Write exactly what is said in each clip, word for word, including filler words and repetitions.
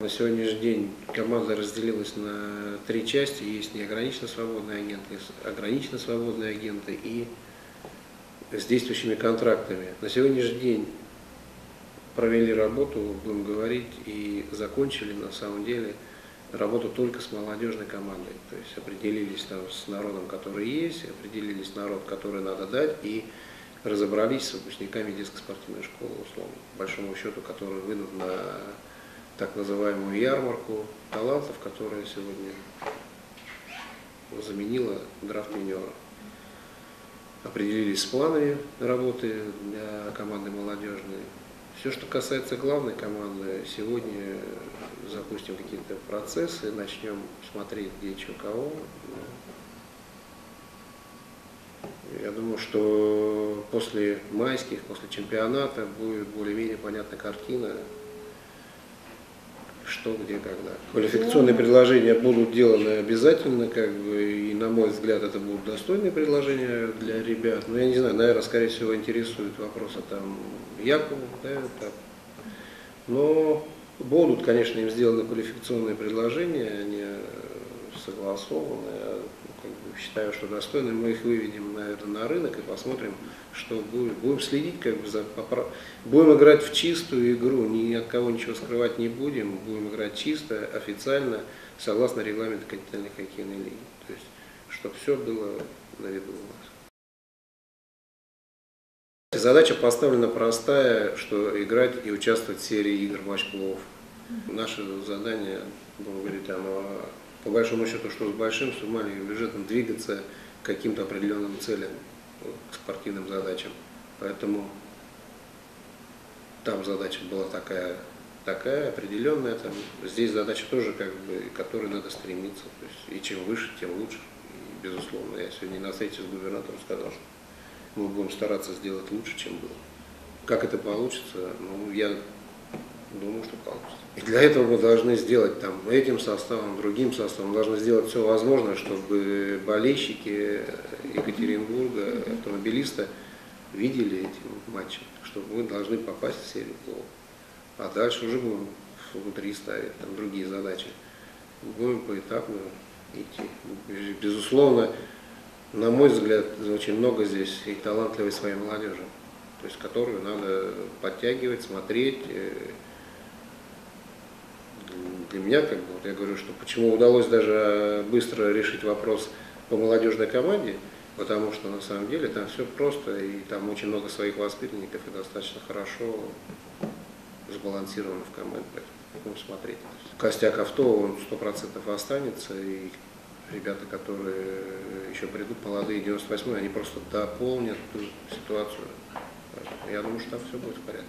На сегодняшний день команда разделилась на три части. Есть неограниченно свободные агенты, ограниченно свободные агенты и с действующими контрактами. На сегодняшний день провели работу, будем говорить, и закончили на самом деле работу только с молодежной командой. То есть определились там с народом, который есть, определились с народом, который надо дать, и разобрались с выпускниками детско-спортивной школы, условно, по большому счету, которые выйдут на так называемую ярмарку талантов, которая сегодня заменила драфт юниора. Определились с планами работы для команды молодежной. Все, что касается главной команды, сегодня запустим какие-то процессы, начнем смотреть, где, что, кого. Я думаю, что после майских, после чемпионата будет более-менее понятная картина, что, где, когда. Квалификационные предложения будут деланы обязательно, как бы, и на мой взгляд это будут достойные предложения для ребят. Но я не знаю, наверное, скорее всего интересуют вопросы там Якова, да, так. Но будут, конечно, им сделаны квалификационные предложения, они согласованы. Я, как бы, считаю, что достойны. Мы их выведем, наверное, на рынок и посмотрим, что будет. Будем следить, как бы, за поправ... Будем играть в чистую игру, ни от кого ничего скрывать не будем. Будем играть чисто, официально, согласно регламенту континентальной хоккейной лиги. То есть, чтобы все было на виду у нас. Задача поставлена простая, что играть и участвовать в серии игр матч-плей-офф. Наше задание, будем говорить, оно по большому счету, что с большим, что с маленьким бюджетом, двигаться к каким-то определенным целям, к спортивным задачам. Поэтому там задача была такая, такая определенная, там, здесь задача тоже, как бы, к которой надо стремиться. То есть, и чем выше, тем лучше. И, безусловно, я сегодня на встрече с губернатором сказал, что мы будем стараться сделать лучше, чем было. Как это получится, ну, я думаю, что получится. И для этого мы должны сделать там этим составом, другим составом, мы должны сделать все возможное, чтобы болельщики Екатеринбурга, автомобилисты видели эти матчи, что мы должны попасть в серию плей-офф. А дальше уже будем внутри ставить там другие задачи. Будем поэтапно идти. Безусловно, на мой взгляд, очень много здесь и талантливой своей молодежи, то есть которую надо подтягивать, смотреть. Для меня, как бы, вот я говорю, что почему удалось даже быстро решить вопрос по молодежной команде, потому что на самом деле там все просто, и там очень много своих воспитанников, и достаточно хорошо сбалансировано в команде. Будем смотреть. Костяк авто, он сто процентов останется, и ребята, которые еще придут, молодые, девяносто восьмой, они просто дополнят ту ситуацию. Я думаю, что там все будет в порядке.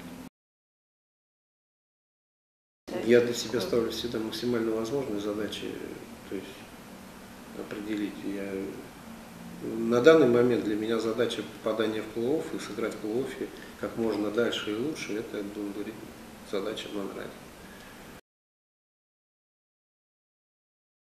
Я для себя ставлю всегда максимально возможные задачи, то есть определить. Я... На данный момент для меня задача попадания в плей-офф и сыграть в плей-оффе как можно дальше и лучше, это, будем говорить, задача номер один.